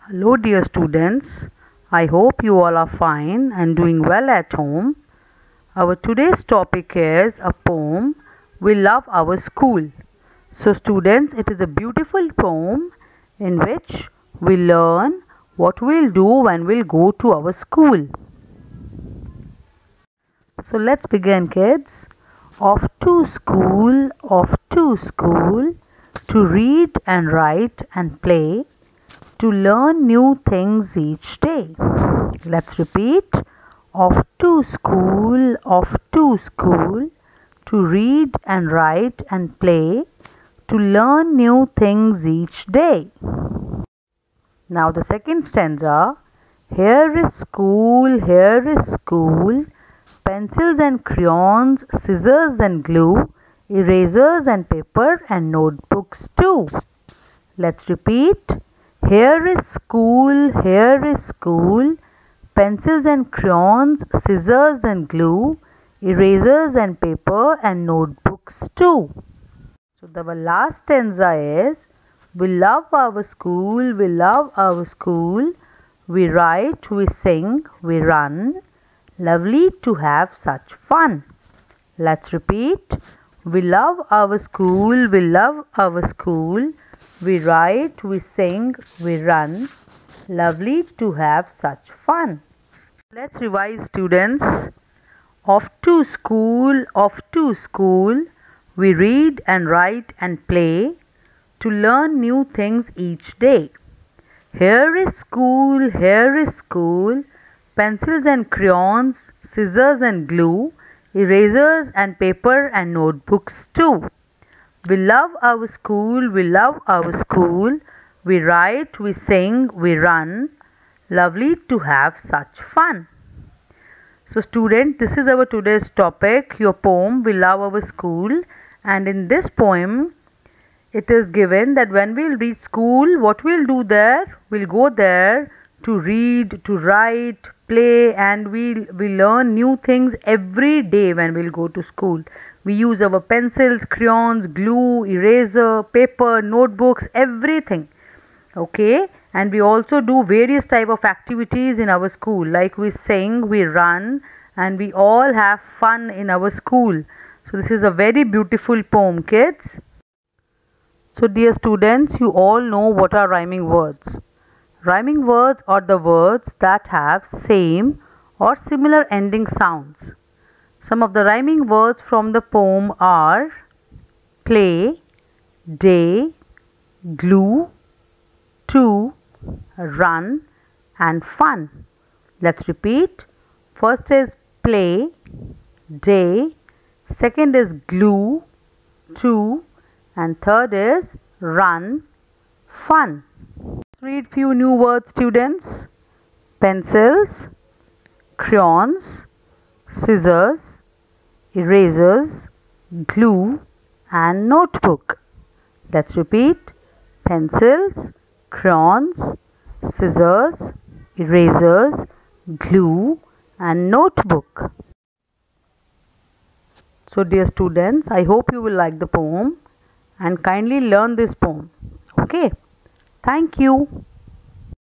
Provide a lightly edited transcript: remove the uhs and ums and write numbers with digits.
Hello dear students, I hope you all are fine and doing well at home. Our today's topic is a poem, We Love Our School. So students, it is a beautiful poem in which we learn what we'll do when we'll go to our school. So let's begin kids. Off to school, to read and write and play, to learn new things each day. Let's repeat. Off to school, to read and write and play, to learn new things each day. Now the second stanza. Here is school, pencils and crayons, scissors and glue, erasers and paper and notebooks too. Let's repeat. Here is school, pencils and crayons, scissors and glue, erasers and paper and notebooks too. So the last stanza is, we love our school, we write, we sing, we run, lovely to have such fun. Let's repeat. We love our school, we write, we sing, we run, lovely to have such fun. Let's revise students. Off to school, we read and write and play, to learn new things each day. Here is school, pencils and crayons, scissors and glue, erasers and paper and notebooks too. We love our school, we write, we sing, we run, lovely to have such fun. So student, this is our today's topic, your poem, We Love Our School. And in this poem, it is given that when we'll reach school, what we'll do there? We'll go there to read, to write, play, and we learn new things every day when we'll go to school. We use our pencils, crayons, glue, eraser, paper, notebooks, everything. Okay, and we also do various type of activities in our school, like we sing, we run, and we all have fun in our school. So this is a very beautiful poem, kids. So dear students, you all know what are rhyming words. Rhyming words are the words that have same or similar ending sounds. Some of the rhyming words from the poem are play, day, glue, to, run and fun. Let's repeat. First is play, day, second is glue, to, and third is run, fun. Let's read few new words, students. Pencils, crayons, scissors, erasers, glue and notebook. Let's repeat. Pencils, crayons, scissors, erasers, glue and notebook. So dear students, I hope you will like the poem and kindly learn this poem. Okay, thank you.